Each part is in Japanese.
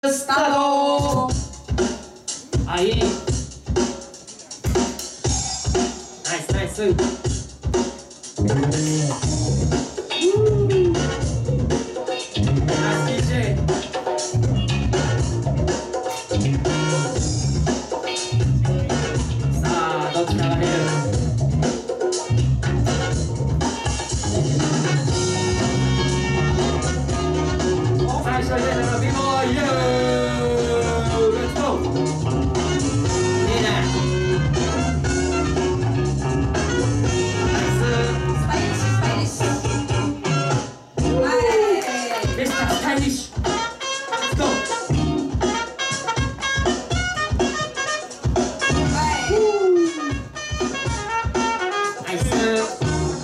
スタート。あ、いい。ナイスナイス。ナイス DJ。さあ、どっち流れる。最初に出たのビボーイエーレッツゴー。いいね。ナイス。 スタイリッシュスタイリッシュ。はい。 でしたスタイリッシュ。レッツゴー。ナイス。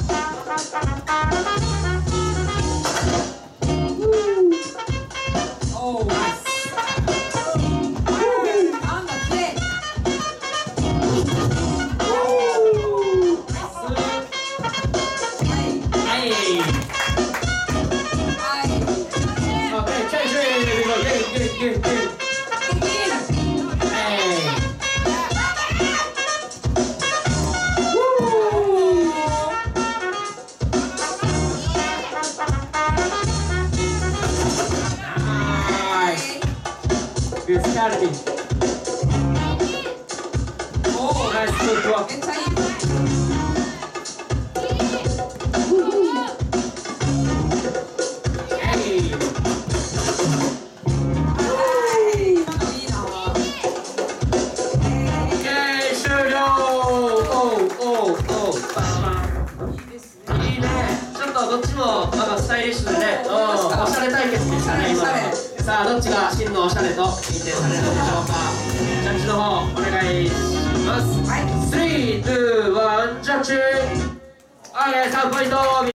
おー、ナイス。あんだきれい。はい。 Okay, change it. Here we go. Get. Hey. Nice. Good starting. Oh, nice footwork. めっちゃいい。 Hey. 今のいいな。 Okay, 終了。いいですね。いいね。ちょっとどっちもなんかスタイリッシュでね、おしゃれ対決でしたね今のは。さあどっちが真のおしゃれと認定されるのでしょうか。ジャッジの方お願いします。 はい。 3、2、1、ジャッジ。OK、3ポイント。